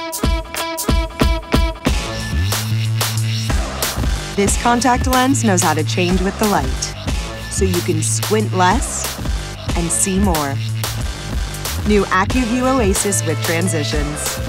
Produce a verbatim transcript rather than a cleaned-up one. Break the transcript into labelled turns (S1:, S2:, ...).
S1: This contact lens knows how to change with the light, so you can squint less and see more. New ACUVUE OASYS with transitions.